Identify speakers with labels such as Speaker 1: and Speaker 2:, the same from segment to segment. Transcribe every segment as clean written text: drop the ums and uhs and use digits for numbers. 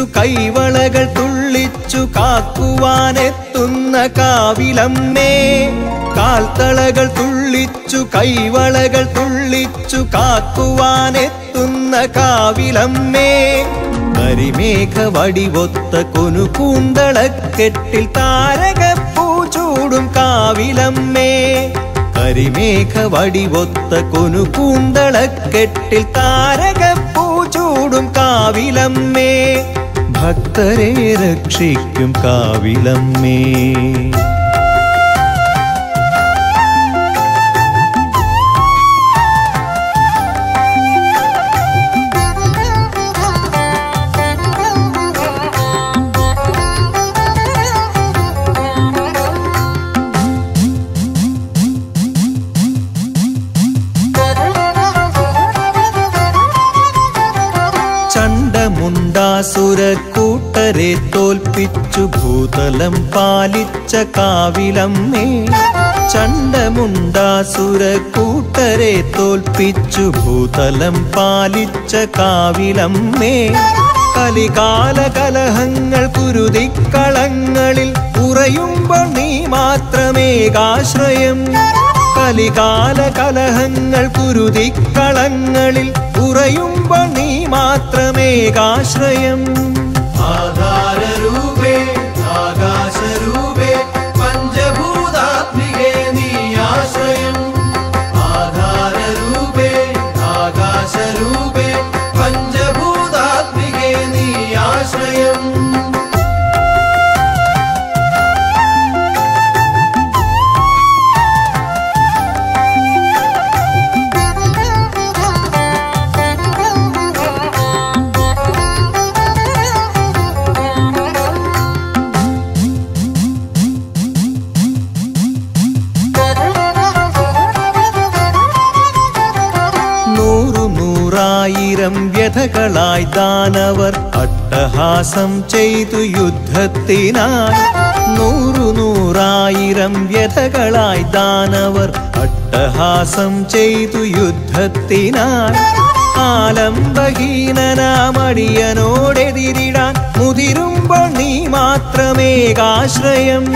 Speaker 1: കൈവളകൾ തുള്ളിച്ചു കാക്കുവാനെത്തുന്ന കാവിലമ്മേ. കാൽത്തളകൾ തുള്ളിച്ചു കൈവളകൾ തുള്ളിച്ചു കാക്കുവാനെത്തുന്ന കാവിലമ്മേ. കരിമേഘ വടിവൊത്ത കൊനുകൂന്തളക്കെട്ടിൽ താരകപ്പൂ ചൂടും കാവിലമ്മേ. കരിമേഘ വടിവൊത്ത കൊനുകൂന്തളക്കെട്ടിൽ താരകപ്പൂ ചൂടും കാവിലമ്മേ. ഭക്തരെ രക്ഷിക്കും കാവിലമ്മേ. ചണ്ഡമുണ്ടാസുരക്കൂട്ടരെ തോൽപ്പിച്ചു ഭൂതലം പാലിച്ച കാവിലമ്മേ. ചണ്ഡമുണ്ടാസുരക്കൂട്ടരെ തോൽപ്പിച്ചു ഭൂതലം പാലിച്ച കാവിലമ്മേ. കലികാല കലഹങ്ങൾ കുരുതിക്കളങ്ങളിൽ ഉറയുമ്പോൾ നീ മാത്രമേകാശ്രയം. കലികാല കലഹങ്ങൾ കുരുതിക്കളങ്ങളിൽ ഉറയുമ്പോൾ നീ മാത്രമേകാശ്രയം.
Speaker 2: ആധാരരൂപേ ആകാശരൂപേ പഞ്ചഭൂതാത്മികേ നീ ആശ്രയം. ആധാരരൂപേ ആകാശരൂപേ പഞ്ചഭൂതാത്മികേ നീ ആശ്രയം.
Speaker 1: നൂറായിരം വ്യഥകളായി ദാനവർ അട്ടഹാസം ചെയ്തു യുദ്ധത്തിനായി. നൂറായിരം വ്യഥകളായി ദാനവർ അട്ടഹാസം ചെയ്തു യുദ്ധത്തിനായി. ആലംബഹീനനാമടിയനോടെതിരിടാൻ മുതിരുമ്പോൾ നീ മാത്രമേകാശ്രയം.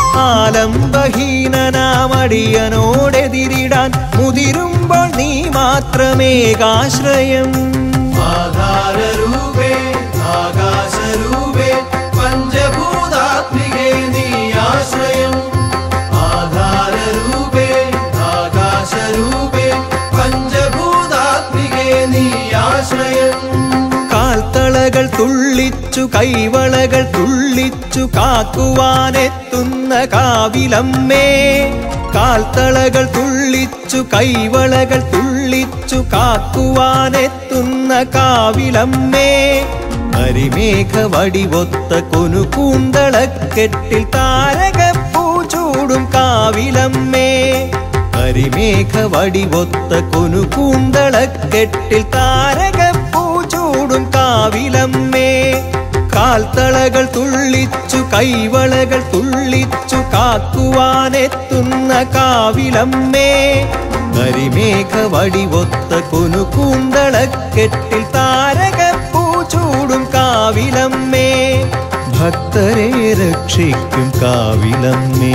Speaker 1: ആലംബഹീനനാമടിയനോടെതിരിടാൻ മുതിരുമ്പോൾ നീ മാത്രമേകാശ്രയം.
Speaker 2: ആധാരരൂപേ ആകാശരൂപേ പഞ്ചഭൂതാത്മികേ നീ ആശ്രയം. ആധാരരൂപേ ആകാശരൂപേ പഞ്ചഭൂതാത്മികേ നീ ആശ്രയം.
Speaker 1: കാൽത്തളകൾ തുള്ളിച്ചു കൈവളകൾ തുള്ളിച്ചു കാക്കുവാനെത്തുന്ന കാവിലമ്മേ. കാൽത്തളകൾ തുള്ളിച്ചു കൈവളകൾ തുള്ളിച്ചു കാക്കുവാനെത്തുന്ന കാവിലമ്മേ. കരിമേഘ വടിവൊത്ത കൊനുകൂന്തളക്കെട്ടിൽ താരകപ്പൂ ചൂടും കാവിലമ്മേ. കരിമേഘ വടിവൊത്ത കൊനുകൂന്തളക്കെട്ടിൽ താരകപ്പൂ ചൂടും കാവിലമ്മേ. കാൽത്തളകൾ തുള്ളിച്ചു കൈവളകൾ തുള്ളിച്ചു കാക്കുവാനെത്തുന്ന കാവിലമ്മേ. കരിമേഘ വടിവൊത്ത കൊനുകൂന്തളക്കെട്ടിൽ താരകപ്പൂ ചൂടും കാവിലമ്മേ. ഭക്തരെ രക്ഷിക്കും കാവിലമ്മേ.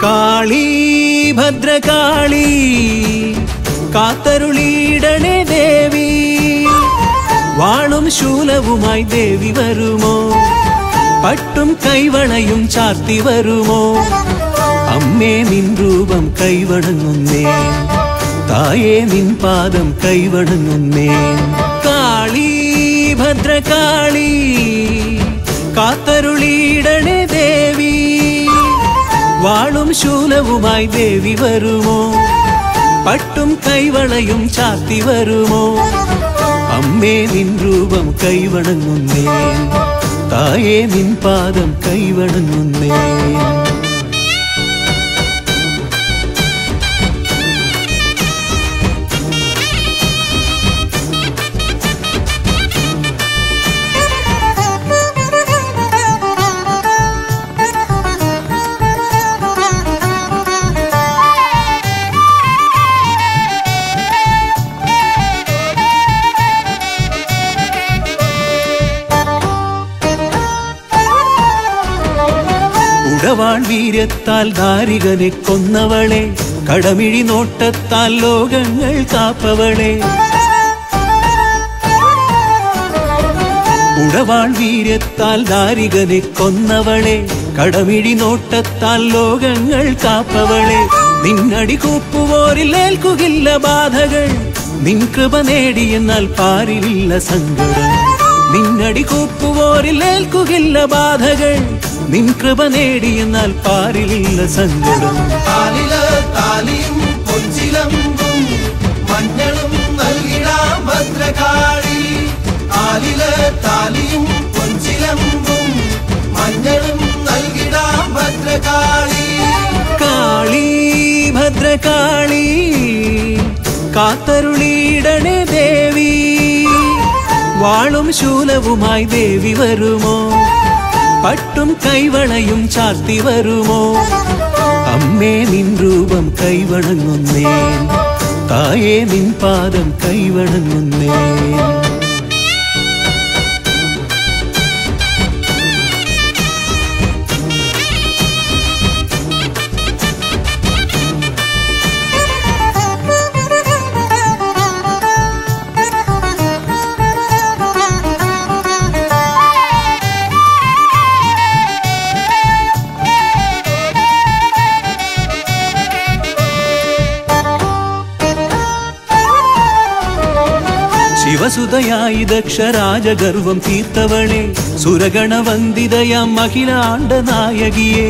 Speaker 1: കാളി ഭദ്രകാളി കാത്തരുളിയിടണേ ദേവി, വാളും ശൂലവുമായി ദേവി വരുമോ, പട്ടും കൈവളയും ചാർത്തി വരുമോ, അമ്മേ നിൻ രൂപം കൈവണങ്ങുന്നേ, തായേ നിൻ പാദം കൈവണങ്ങുന്നേ. കാളി ഭദ്രകാളി കാത്തരുളിയിടണേ ദേവി, വാളും ശൂലവുമായി ദേവി വരുമോ, പട്ടും കൈവളയും ചാർത്തി വരുമോ, അമ്മേ നിൻ രൂപം കൈവണങ്ങുന്നേ, തായേ നിൻ പാദം കൈവണങ്ങുന്നേ. ഉടവാൾ വീര്യത്താൽ ദാരികനെ കൊന്നവളെ, കടമിഴി നോട്ടത്താൽ ലോകങ്ങൾ കാപ്പവളെ. ഉടവാൾ വീര്യത്താൽ ദാരികനെ കൊന്നവളെ, കടമിഴി നോട്ടത്താൽ ലോകങ്ങൾ കാപ്പവളെ. നിന്നടി കൂപ്പുവോരിൽ ഏൽക്കുകില്ല ബാധകൾ, നിൻ കൃപ നേടിയെന്നാൽ പാരിലില്ല സങ്കടം. നിന്നടി കൂപ്പുവോരിൽ ഏൽക്കുകില്ല ബാധകൾ, നിൻ കൃപ നേടിയെന്നാൽ പാരിലില്ല സങ്കടം.
Speaker 2: താലിയും പൊഞ്ചിലമ്പും മഞ്ഞളും നൽകിടാം ഭദ്രകാളി, താലിയും പൊഞ്ചിലമ്പും മഞ്ഞളും നൽകിടാം ഭദ്രകാളി.
Speaker 1: കാളി ഭദ്രകാളി കാത്തരുളിയിടണേ ദേവി, വാളും ശൂലവുമായി ദേവി വരുമോ, പട്ടും കൈവളയും ചാർത്തി വരുമോ, അമ്മേ നിൻ രൂപം കൈവണങ്ങുന്നേ, തായേ നിൻ പാദം കൈവണങ്ങുന്നേ. ശിവസുതയായി ദക്ഷരാജഗർവം തീർത്തവളെ, സുരഗണവന്ദിതയാം അഖിലാണ്ട നായകിയെ.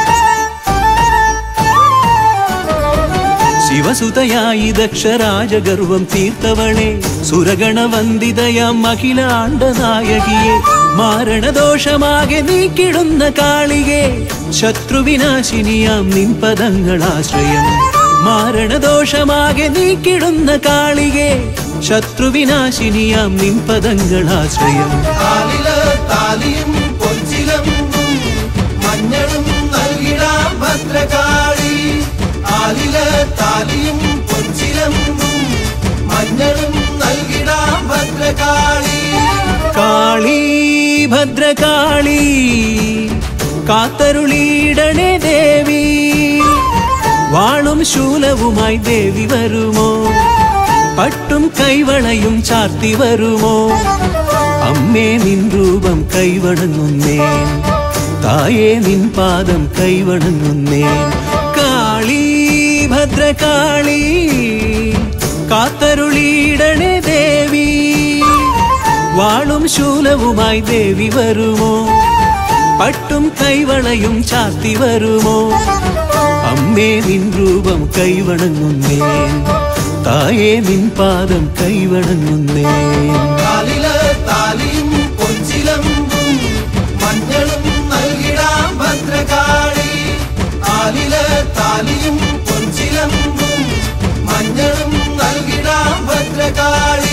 Speaker 1: ശിവസുതയായി ദക്ഷരാജഗർവം തീർത്തവളെ, സുരഗണവന്ദിതയാം അഖിലാണ്ട നായകിയെ. മാരണദോഷമാകെ നീക്കിടുന്ന കാളികെ, ശത്രുവിനാശിനിയാം നിൻ പദങ്ങളാശ്രയം. മാരണദോഷമാകെ നീക്കിടുന്ന കാളികെ, ശത്രുവിനാശിനിയാം നിൻ പദങ്ങളാശ്രയം.
Speaker 2: താലിയും പൊഞ്ചിലമ്പും മഞ്ഞളും നൽകിടാം ഭദ്രകാളി, താലിയും പൊഞ്ചിലമ്പും മഞ്ഞളും നൽകിടാം ഭദ്രകാളി.
Speaker 1: കാളി ഭദ്രകാളി കാത്തരുളിയിടണേ ദേവി, വാളും ശൂലവുമായി ദേവി വരുമോ, പട്ടും കൈവളയും ചാർത്തി വരുമോ, അമ്മേ നിൻ രൂപം കൈവണങ്ങുന്നേ, തായേ നിൻ പാദം കൈവണങ്ങുന്നേ. കാളി ഭദ്രകാളി കാത്തരുളിയിടണേ ദേവി, വാളും ശൂലവുമായി ദേവി വരുമോ, പട്ടും കൈവളയും ചാർത്തി വരുമോ, അമ്മേ നിൻ രൂപം കൈവണങ്ങുന്നേ, തായേ നിൻ പാദം കൈവണങ്ങുന്നേ.
Speaker 2: താലിയും പൊഞ്ചിലമ്പും മഞ്ഞളും നൽകിടാം ഭദ്രകാളി, താലിയും പൊഞ്ചിലമ്പും മഞ്ഞളും നൽകിടാം ഭദ്രകാളി.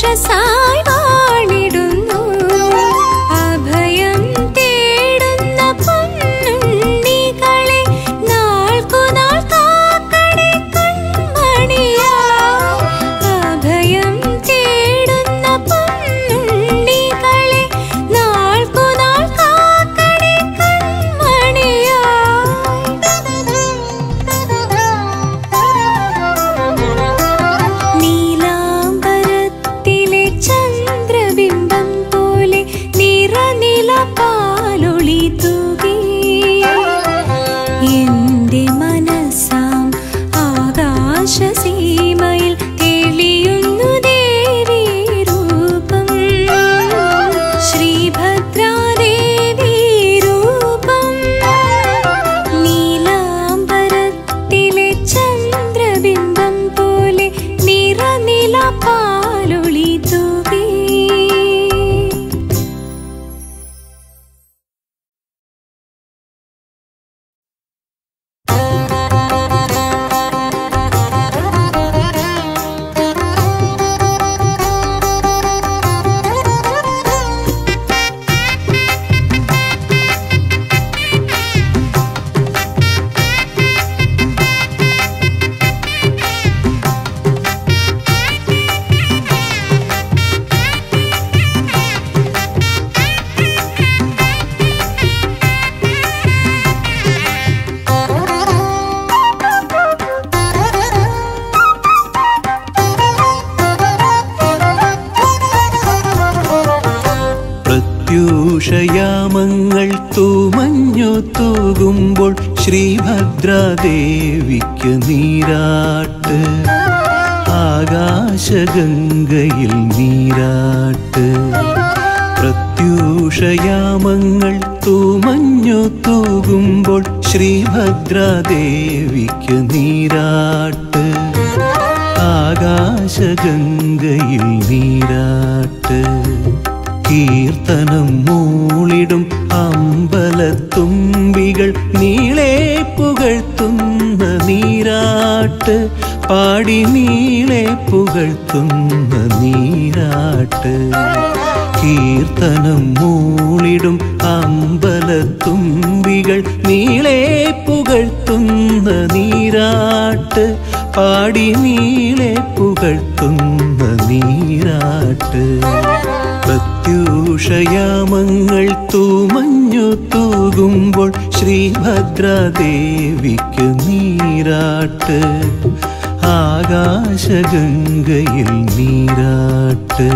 Speaker 3: ഉഷസായി വാണിടുന്നു അഭയം തേടുന്ന പൊന്നുണ്ണികളെ നാൾക്കുനാൾ കാക്കണേ കൺമണിയാ അഭയം തേടുന്ന പൊന്നുണ്ണികളെ നാൾക്കുനാൾ കാക്കണേ കൺമണിയാ നീലാംബരത്തിലെ ചന്ദ്രബിംബം പോലെ നിറനില പാലൊളി തൂകി എന്റെ മനസ്സാം ആകാശസീമയിൽ തെളിയുന്നു ദേവീ രൂപം ശ്രീഭദ്രാദേവീ രൂപം നീലാംബരത്തിലെ ചന്ദ്രബിംബം പോലെ നിറനില പാലൊളി തൂകി
Speaker 1: പ്രത്യൂഷയാമങ്ങൾ തൂമഞ്ഞു തൂകുമ്പോൾ ശ്രീഭദ്രാദേവിക്ക് നീരാട്ട് ആകാശഗംഗയിൽ നീരാട്ട് പ്രത്യൂഷയാമങ്ങൾ തൂമഞ്ഞു തൂകുമ്പോൾ ശ്രീഭദ്രാദേവിക്ക് നീരാട്ട് ആകാശഗംഗയിൽ നീരാട്ട് കീർത്തനം മൂളിടും അമ്പലത്തുമ്പികൾ നീളെ പുകഴ്ത്തുന്ന നീരാട്ട് പാടി നീളെ പുകഴ്ത്തുന്ന നീരാട്ട് കീർത്തനം മൂളിടും അമ്പലത്തുമ്പികൾ നീളെ പുകഴ്ത്തുന്ന നീരാട്ട് പാടി നീളെ പുകഴ്ത്തുന്ന നീരാട്ട് പ്രത്യൂഷയാമങ്ങൾ തൂമഞ്ഞു തൂകുമ്പോൾ ശ്രീഭദ്രാദേവിക്ക് നീരാട്ട് ആകാശഗംഗയിൽ നീരാട്ട്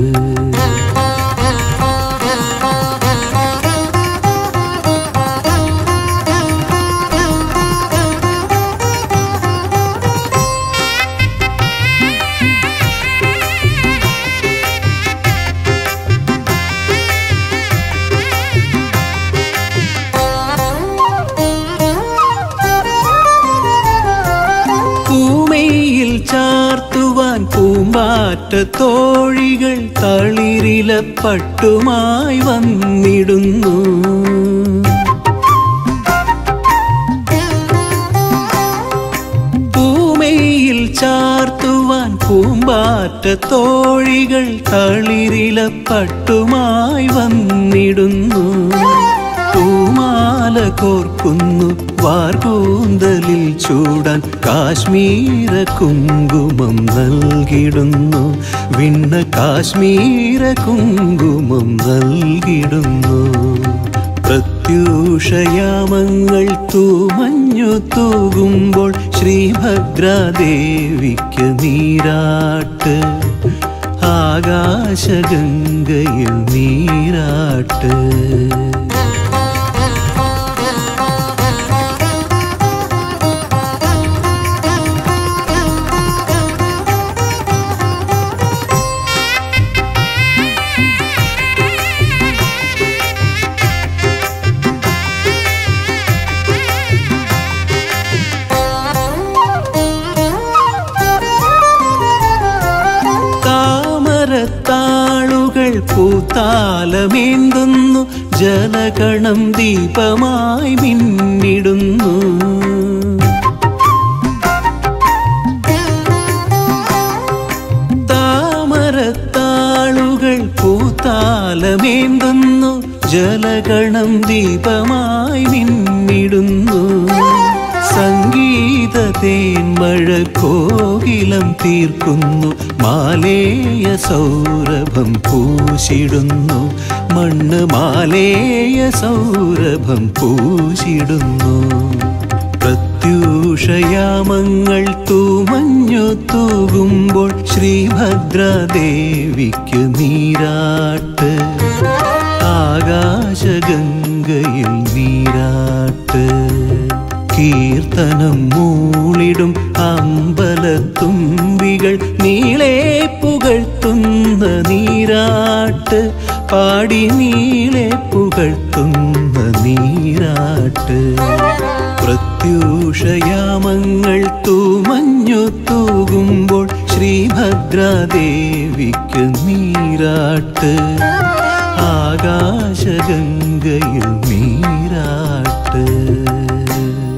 Speaker 1: പൂമയിൽ ചാർത്തുവാൻ പൂമ്പാറ്റ തോഴികൾ തളിരില പട്ടുമായി വന്നിടുന്നു പൂമയിൽ ചാർത്തുവാൻ പൂമ്പാറ്റ തോഴികൾ തളിരില പട്ടുമായി വന്നിടുന്നു പൂമാല കോർക്കുന്നു വാർകൂന്തലിൽ ചൂടാൻ കാശ്മീര കുങ്കുമം നൽകിടുന്നു വിണ്ണ കാശ്മീര കുങ്കുമം നൽകിടുന്നു പ്രത്യൂഷയാമങ്ങൾ തൂമഞ്ഞു തൂകുമ്പോൾ ശ്രീഭദ്രാദേവിക്ക് നീരാട്ട് ആകാശഗംഗയിൽ നീരാട്ട് താമരത്താളുകൾ പൂത്താലമേന്തുന്നു ജലഗണം ദീപമായി മിന്നിടുന്നു താമരത്താ ജനഗണം ദീപമായി മിന്നിടുന്നു സംഗീത തേന്മഴ കോകിലം തീർക്കുന്നു മാലേയ സൗരഭം പൂശിടുന്നു മണ്ണ് മാലേയ സൗരഭം പൂശിടുന്നു പ്രത്യൂഷയാമങ്ങൾ തൂമഞ്ഞു തൂകുമ്പോൾ ശ്രീഭദ്രാദേവിക്ക് നീരാട്ട് ആകാശഗംഗയിൽ നീരാട്ട് കീർത്തനം മൂളിടും അമ്പലത്തുമ്പികൾ നീളെ പുകഴ്ത്തുന്ന നീരാട്ട് പാടി നീളെ പുകഴ്ത്തുന്ന നീരാട്ട് പ്രത്യൂഷയാമങ്ങൾ തൂമഞ്ഞു തൂകുമ്പോൾ ശ്രീഭദ്രാദേവിക്ക് നീരാട്ട് ആകാശഗംഗയിൽ നീരാട്ട്